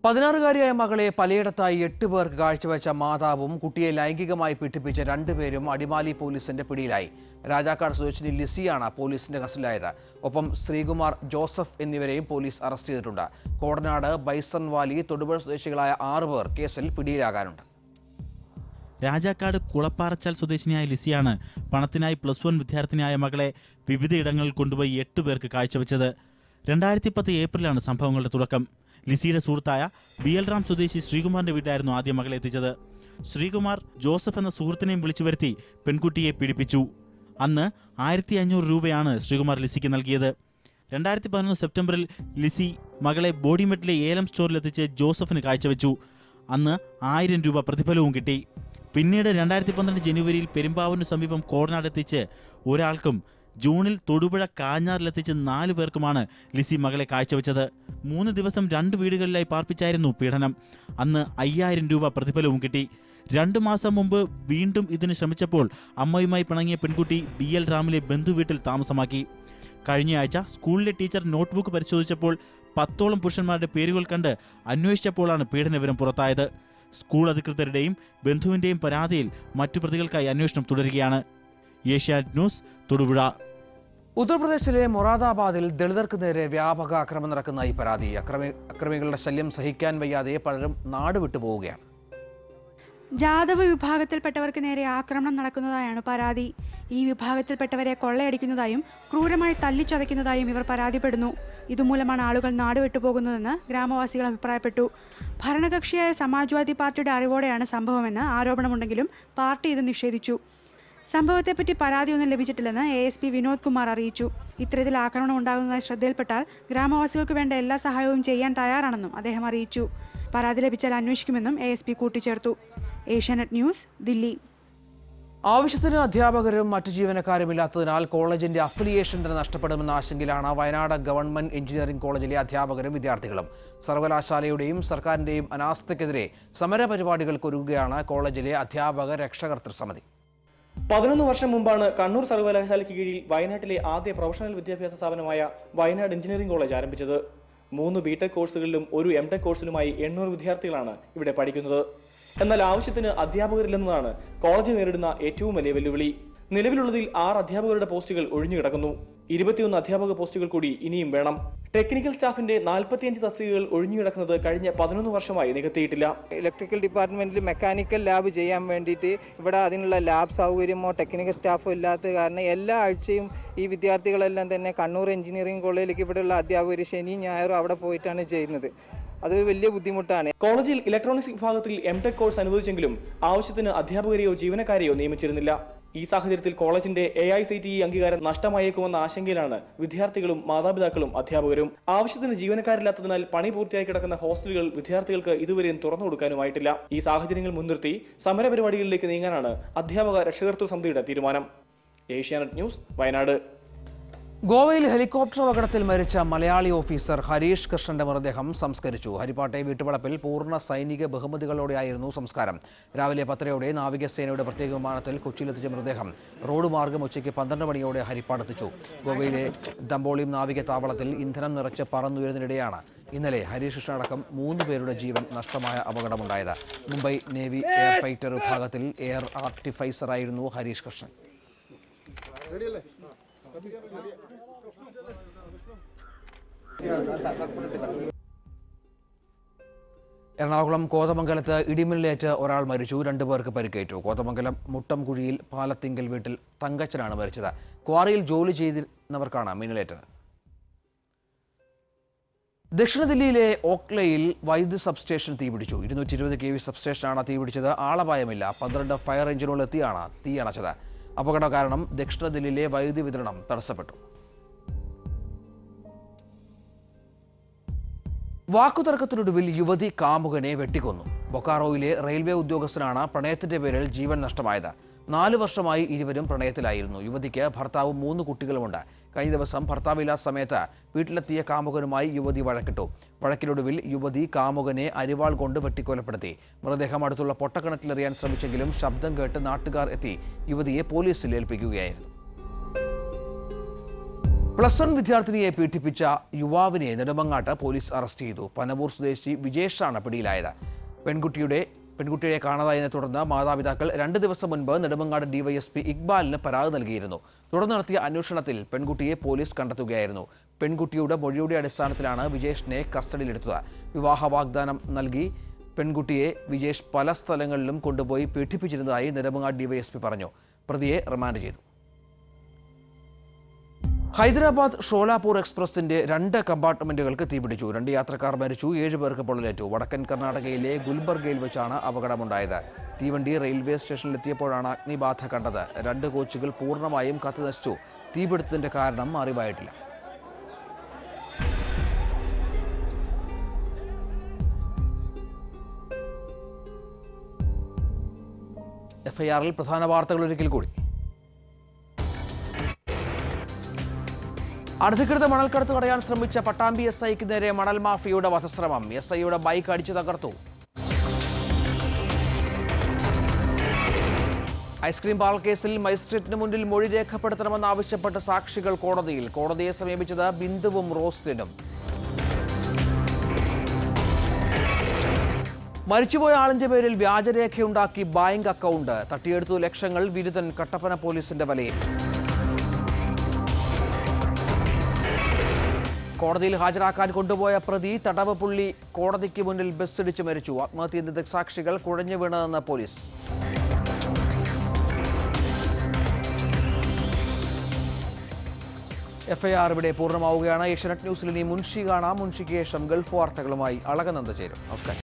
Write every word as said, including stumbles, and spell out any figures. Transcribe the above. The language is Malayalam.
പതിനാറുകാരിയായ മകളെ പലയിടത്തായി എട്ട് പേർക്ക് കാഴ്ചവെച്ച മാതാവും കുട്ടിയെ ലൈംഗികമായി പീഡിപ്പിച്ച രണ്ടുപേരും അടിമാലി പോലീസിന്റെ പിടിയിലായി. രാജാക്കാട് സ്വദേശിനി ലിസിയാണ് പോലീസിന്റെ കസ്റ്റഡിയിലായത്. ഒപ്പം ശ്രീകുമാർ, ജോസഫ് എന്നിവരെയും പോലീസ് അറസ്റ്റ് ചെയ്തിട്ടുണ്ട്. കോടനാട്, ബൈസൺ വാലി, തൊടുപുഴ സ്വദേശികളായ ആറ് പേർ കേസിൽ പിടിയിലാകാനുണ്ട്. രാജാക്കാട് കുളപ്പാറച്ചാൽ സ്വദേശിനിയായ ലിസിയാണ് പണത്തിനായി പ്ലസ് വൺ വിദ്യാർത്ഥിനിയായ മകളെ വിവിധയിടങ്ങളിൽ കൊണ്ടുപോയി എട്ട് പേർക്ക് കാഴ്ചവെച്ചത്. രണ്ടായിരത്തി പത്ത് ഏപ്രിലാണ് സംഭവങ്ങളുടെ തുടക്കം. ലിസിയുടെ സുഹൃത്തായ ബിയൽറാം സ്വദേശി ശ്രീകുമാറിന്റെ വീട്ടിലായിരുന്നു ആദ്യം മകളെ എത്തിച്ചത്. ശ്രീകുമാർ ജോസഫ് എന്ന സുഹൃത്തിനെയും വിളിച്ചു വരുത്തി പെൺകുട്ടിയെ പീഡിപ്പിച്ചു. അന്ന് ആയിരത്തി അഞ്ഞൂറ് രൂപയാണ് ശ്രീകുമാർ ലിസിക്ക് നൽകിയത്. രണ്ടായിരത്തി പതിനൊന്ന് സെപ്റ്റംബറിൽ ലിസി മകളെ ബോഡിമെട്ടിലെ ഏലം സ്റ്റോറിലെത്തിച്ച് ജോസഫിന് കാഴ്ചവെച്ചു. അന്ന് ആയിരം രൂപ പ്രതിഫലവും കിട്ടി. പിന്നീട് രണ്ടായിരത്തി പന്ത്രണ്ട് ജനുവരിയിൽ പെരുമ്പാവൂരിന് സമീപം കോടനാടെത്തിച്ച് ഒരാൾക്കും ജൂണിൽ തൊടുപുഴ കാഞ്ഞാറിലെത്തിച്ച് നാലു പേർക്കുമാണ് ലിസി മകളെ കാഴ്ചവെച്ചത്. മൂന്ന് ദിവസം രണ്ട് വീടുകളിലായി പാർപ്പിച്ചായിരുന്നു പീഡനം. അന്ന് അയ്യായിരം രൂപ പ്രതിഫലവും കിട്ടി. രണ്ടു മാസം മുമ്പ് വീണ്ടും ഇതിന് ശ്രമിച്ചപ്പോൾ അമ്മയുമായി പിണങ്ങിയ പെൺകുട്ടി ബി എൽ റാമിലെ ബന്ധുവീട്ടിൽ താമസമാക്കി. കഴിഞ്ഞയാഴ്ച സ്കൂളിലെ ടീച്ചർ നോട്ട്ബുക്ക് പരിശോധിച്ചപ്പോൾ പത്തോളം പുരുഷന്മാരുടെ പേരുകൾ കണ്ട് അന്വേഷിച്ചപ്പോഴാണ് പീഡനവിവരം പുറത്തായത്. സ്കൂൾ അധികൃതരുടെയും ബന്ധുവിന്റെയും പരാതിയിൽ മറ്റു പ്രതികൾക്കായി അന്വേഷണം തുടരുകയാണ്. ഏഷ്യാനെറ്റ് ന്യൂസ്, തൊടുപുഴ. ഉത്തർപ്രദേശിലെ മൊറാദാബാദിൽ ദളിതർക്ക് നേരെ വ്യാപക ആക്രമണം നടക്കുന്നതായി പരാതി. അക്രമി അക്രമികളുടെ ശല്യം സഹിക്കാൻ വയ്യാതെ പലരും നാട് വിട്ടുപോവുകയാണ്. ജാദവ് വിഭാഗത്തിൽപ്പെട്ടവർക്ക് നേരെ ആക്രമണം നടക്കുന്നതായാണ് പരാതി. ഈ വിഭാഗത്തിൽപ്പെട്ടവരെ കൊള്ളയടിക്കുന്നതായും ക്രൂരമായി തല്ലിച്ചതയ്ക്കുന്നതായും ഇവർ പരാതിപ്പെടുന്നു. ഇതുമൂലമാണ് ആളുകൾ നാട് വിട്ടുപോകുന്നതെന്ന് ഗ്രാമവാസികൾ അഭിപ്രായപ്പെട്ടു. ഭരണകക്ഷിയായ സമാജ്വാദി പാർട്ടിയുടെ അറിവോടെയാണ് സംഭവമെന്ന് ആരോപണമുണ്ടെങ്കിലും പാർട്ടി ഇത് നിഷേധിച്ചു. സംഭവത്തെപ്പറ്റി പരാതിയൊന്നും ലഭിച്ചിട്ടില്ലെന്ന് A S P Vinod Kumar അറിയിച്ചു. ഇത്തരത്തിൽ ആക്രമണം ഉണ്ടാകുന്നതായി ശ്രദ്ധയിൽപ്പെട്ടാൽ ഗ്രാമവാസികൾക്ക് വേണ്ട എല്ലാ സഹായവും ചെയ്യാൻ തയ്യാറാണെന്നും അദ്ദേഹം അറിയിച്ചു. പരാതി ലഭിച്ചാൽ അന്വേഷിക്കുമെന്നും എ എസ് പി കൂട്ടിച്ചേർത്തു. ഏഷ്യാനെറ്റ് ന്യൂസ്, ദില്ലി. ആവശ്യത്തിന് അധ്യാപകരും മറ്റു ജീവനക്കാരും ഇല്ലാത്തതിനാൽ കോളേജിന്റെ അഫിലിയേഷൻ തന്നെ നഷ്ടപ്പെടുമെന്ന ആശങ്കയിലാണ് വയനാട് ഗവൺമെന്റ് എഞ്ചിനീയറിംഗ് കോളേജിലെ അധ്യാപകരും വിദ്യാർത്ഥികളും. സർവകലാശാലയുടെയും സർക്കാരിന്റെയും അനാസ്ഥയ്ക്കെതിരെ സമരപരിപാടികൾക്ക് ഒരുങ്ങുകയാണ് കോളേജിലെ അധ്യാപക രക്ഷകർതൃ സമിതി. പതിനൊന്ന് വർഷം മുമ്പാണ് കണ്ണൂർ സർവകലാശാലയ്ക്ക് കീഴിൽ വയനാട്ടിലെ ആദ്യ പ്രൊഫഷണൽ വിദ്യാഭ്യാസ സ്ഥാപനമായ വയനാട് എഞ്ചിനീയറിംഗ് കോളേജ് ആരംഭിച്ചത്. മൂന്ന് ബി ടെക് കോഴ്സുകളിലും ഒരു എം ടെക് കോഴ്സിലുമായി എണ്ണൂറ് വിദ്യാർത്ഥികളാണ് ഇവിടെ പഠിക്കുന്നത്. എന്നാൽ ആവശ്യത്തിന് അധ്യാപകരില്ലെന്നതാണ് കോളേജ് നേരിടുന്ന ഏറ്റവും വലിയ വെല്ലുവിളി. നിലവിലുള്ളതിൽ ആറ് അധ്യാപകരുടെ പോസ്റ്റുകൾ ഒഴിഞ്ഞുകിടക്കുന്നു. ഇരുപത്തിയൊന്ന് അധ്യാപക പോസ്റ്റുകൾ കൂടി ഇനിയും വേണം. ടെക്നിക്കൽ സ്റ്റാഫിന്റെ നാൽപ്പത്തിയഞ്ച് തസ്തികകൾ ഒഴിഞ്ഞുകിടക്കുന്നത് കഴിഞ്ഞ പതിനൊന്ന് വർഷമായി നികത്തിയിട്ടില്ല. ഇലക്ട്രിക്കൽ ഡിപ്പാർട്ട്മെന്റിൽ മെക്കാനിക്കൽ ലാബ് ചെയ്യാൻ വേണ്ടിയിട്ട് ഇവിടെ അതിനുള്ള ലാബ് സൗകര്യമോ ടെക്നിക്കൽ സ്റ്റാഫോ ഇല്ലാത്ത കാരണം എല്ലാ ആഴ്ചയും ഈ വിദ്യാർത്ഥികളെല്ലാം തന്നെ കണ്ണൂർ എഞ്ചിനീയറിംഗ് കോളേജിലേക്ക് ഇവിടെയുള്ള അധ്യാപകർ ശനി ഞായറും അവിടെ പോയിട്ടാണ് ചെയ്യുന്നത്. അത് വലിയ ബുദ്ധിമുട്ടാണ്. കോളേജിൽ ഇലക്ട്രോണിക്സ് വിഭാഗത്തിൽ എം ടെക് കോഴ്സ് അനുവദിച്ചെങ്കിലും ആവശ്യത്തിന് അധ്യാപകരെയോ ജീവനക്കാരെയോ നിയമിച്ചിരുന്നില്ല. ഈ സാഹചര്യത്തിൽ കോളേജിന്റെ A I C T E അംഗീകാരം നഷ്ടമായേക്കുമെന്ന ആശങ്കയിലാണ് വിദ്യാർത്ഥികളും മാതാപിതാക്കളും അധ്യാപകരും. ആവശ്യത്തിന് ജീവനക്കാരില്ലാത്തതിനാൽ പണി പൂർത്തിയായി കിടക്കുന്ന ഹോസ്റ്റലുകൾ വിദ്യാർത്ഥികൾക്ക് ഇതുവരെയും തുറന്നു കൊടുക്കാനുമായിട്ടില്ല. ഈ സാഹചര്യങ്ങൾ മുൻനിർത്തി സമരപരിപാടികളിലേക്ക് നീങ്ങാനാണ് അധ്യാപക രക്ഷകർതൃ സമിതിയുടെ തീരുമാനം. ഏഷ്യാനെറ്റ് ന്യൂസ്, വയനാട്. ഗോവയിൽ ഹെലികോപ്റ്റർ അപകടത്തിൽ മരിച്ച മലയാളി ഓഫീസർ ഹരീഷ് കൃഷ്ണന്റെ മൃതദേഹം സംസ്കരിച്ചു. ഹരിപ്പാട്ടെ വീട്ടുവളപ്പിൽ പൂർണ്ണ സൈനിക ബഹുമതികളോടെയായിരുന്നു സംസ്കാരം. രാവിലെ പത്തരയോടെ നാവികസേനയുടെ പ്രത്യേക വിമാനത്തിൽ കൊച്ചിയിലെത്തിച്ച മൃതദേഹം റോഡ് മാർഗം ഉച്ചയ്ക്ക് പന്ത്രണ്ട് മണിയോടെ ഹരിപ്പാടെത്തിച്ചു. ഗോവയിലെ ദമ്പോളിം നാവിക താവളത്തിൽ ഇന്ധനം നിറച്ച് പറന്നുയരുന്നതിനിടെയാണ് ഇന്നലെ ഹരീഷ് കൃഷ്ണ അടക്കം മൂന്ന് പേരുടെ ജീവൻ നഷ്ടമായ അപകടമുണ്ടായത്. മുംബൈ നേവി എയർ ഫൈറ്റർ വിഭാഗത്തിൽ എയർ ആർട്ടിഫൈസറായിരുന്നു ഹരീഷ് കൃഷ്ണൻ. എറണാകുളം കോതമംഗലത്ത് ഇടിമിന്നലേറ്റ് ഒരാൾ മരിച്ചു. രണ്ടുപേർക്ക് പരിക്കേറ്റു. കോതമംഗലം മുട്ടംകുഴിയിൽ പാലത്തിങ്കൽ വീട്ടിൽ തങ്കച്ചനാണ് മരിച്ചത്. ക്വാറിയിൽ ജോലി ചെയ്തിരുന്നവർക്കാണ് മിന്നലേറ്റത്. ദക്ഷിണ ദില്ലിയിലെ ഓക്ലയിൽ വൈദ്യുതി സബ്സ്റ്റേഷൻ തീപിടിച്ചു. ഇരുന്നൂറ്റി ഇരുപത് കെ വി സബ്സ്റ്റേഷനാണ് തീപിടിച്ചത്. ആളപായമില്ല. പന്ത്രണ്ട് ഫയർ എഞ്ചിനുകൾ എത്തിയാണ് തീ അണച്ചത്. അപകട കാരണം ദക്ഷിണ ദില്ലിയിലെ വൈദ്യുതി വിതരണം തടസ്സപ്പെട്ടു. വാക്കുതർക്കത്തിനൊടുവിൽ യുവതി കാമുകനെ വെട്ടിക്കൊന്നു. ബൊക്കാറോയിലെ റെയിൽവേ ഉദ്യോഗസ്ഥനാണ് പ്രണയത്തിന്റെ പേരിൽ ജീവൻ നഷ്ടമായത്. നാല് വർഷമായി ഇരുവരും പ്രണയത്തിലായിരുന്നു. യുവതിക്ക് ഭർത്താവും മൂന്ന് കുട്ടികളുമുണ്ട്. കഴിഞ്ഞ ദിവസം ഭർത്താവില്ലാത്ത സമയത്ത് വീട്ടിലെത്തിയ കാമുകനുമായി യുവതി വഴക്കിട്ടു. വഴക്കിനൊടുവിൽ യുവതി കാമുകനെ അരിവാൾ കൊണ്ട് വെട്ടിക്കൊലപ്പെടുത്തി. മൃതദേഹം അടുത്തുള്ള പൊട്ടക്കിണറ്റിലെറിയാൻ ശ്രമിച്ചെങ്കിലും ശബ്ദം കേട്ട് നാട്ടുകാർ എത്തി യുവതിയെ പോലീസിൽ ഏൽപ്പിക്കുകയായിരുന്നു. പ്ലസ് വൺ വിദ്യാർത്ഥിനിയെ പീഡിപ്പിച്ച യുവാവിനെ നെടുമങ്ങാട്ട് പോലീസ് അറസ്റ്റ് ചെയ്തു. പനവൂർ സ്വദേശി വിജേഷാണ് പിടിയിലായത്. പെൺകുട്ടിയുടെ പെൺകുട്ടിയെ കാണാതായതിനെ തുടർന്ന് മാതാപിതാക്കൾ രണ്ട് ദിവസം മുൻപ് നെടുമങ്ങാട് ഡിവൈഎസ്പി ഇക്ബാലിന് പരാതി നൽകിയിരുന്നു. തുടർന്ന് നടത്തിയ അന്വേഷണത്തിൽ പെൺകുട്ടിയെ പോലീസ് കണ്ടെത്തുകയായിരുന്നു. പെൺകുട്ടിയുടെ മൊഴിയുടെ അടിസ്ഥാനത്തിലാണ് വിജേഷിനെ കസ്റ്റഡിയിലെടുത്തത്. വിവാഹ വാഗ്ദാനം നൽകി പെൺകുട്ടിയെ വിജേഷ് പല സ്ഥലങ്ങളിലും കൊണ്ടുപോയി പീഡിപ്പിച്ചിരുന്നതായി നെടുമങ്ങാട് ഡിവൈഎസ്പി പറഞ്ഞു. പ്രതിയെ റിമാൻഡ് ചെയ്തു. ഹൈദരാബാദ് ഷോലാപൂർ എക്സ്പ്രസിന്റെ രണ്ട് കമ്പാർട്ട്മെന്റുകൾക്ക് തീപിടിച്ചു. രണ്ട് യാത്രക്കാർ മരിച്ചു, ഏഴ് പേർക്ക് പൊള്ളലേറ്റു. വടക്കൻ കർണാടകയിലെ ഗുൽബർഗയിൽ വെച്ചാണ് അപകടമുണ്ടായത്. തീവണ്ടി റെയിൽവേ സ്റ്റേഷനിലെത്തിയപ്പോഴാണ് അഗ്നിബാധ കണ്ടത്. രണ്ട് കോച്ചുകൾ പൂർണ്ണമായും കത്തിനശിച്ചു. തീപിടുത്തത്തിന്റെ കാരണം അറിവായിട്ടില്ല. എഫ്ഐആറിൽ പ്രധാന വാർത്തകൾ ഒരിക്കൽ കൂടി. അനധികൃത മണൽക്കടത്ത് തടയാൻ ശ്രമിച്ച പട്ടാമ്പി എസ് ഐക്ക് നേരെ മണൽ മാഫിയയുടെ വധശ്രമം. എസ് ഐയുടെ ബൈക്ക് അടിച്ചു തകർത്തു. ഐസ്ക്രീം പാർലർ കേസിൽ മജിസ്ട്രേറ്റിന് മുന്നിൽ മൊഴി രേഖപ്പെടുത്തണമെന്നാവശ്യപ്പെട്ട് സാക്ഷികൾ കോടതിയിൽ. കോടതിയെ സമീപിച്ചത് ബിന്ദുവും റോസ്ലിനും. മരിച്ചുപോയ ആളിന്റെ പേരിൽ വ്യാജരേഖയുണ്ടാക്കി ബാങ്ക് അക്കൗണ്ട് തട്ടിയെടുത്തു ലക്ഷങ്ങൾ. വിരുദ്ധൻ കട്ടപ്പന പോലീസിന്റെ വലയിൽ. കോടതിയിൽ ഹാജരാക്കാൻ കൊണ്ടുപോയ പ്രതി തടവ് പുള്ളി കോടതിക്ക് മുന്നിൽ ബസ്സിടിച്ച് മരിച്ചു. ആത്മഹത്യയുടെ ദൃക്സാക്ഷികൾ കുഴഞ്ഞു വീണതെന്ന് പോലീസ്. എഫ്ഐആർ ഇവിടെ പൂർണ്ണമാവുകയാണ്. ഏഷ്യാനെറ്റ് ന്യൂസിൽ ഇനി മുൻഷി കാണാം. മുൻഷിക്ക് ശേഷം ഗൾഫ് വാർത്തകളുമായി അളകനന്ദ ചേരും. നമസ്കാരം.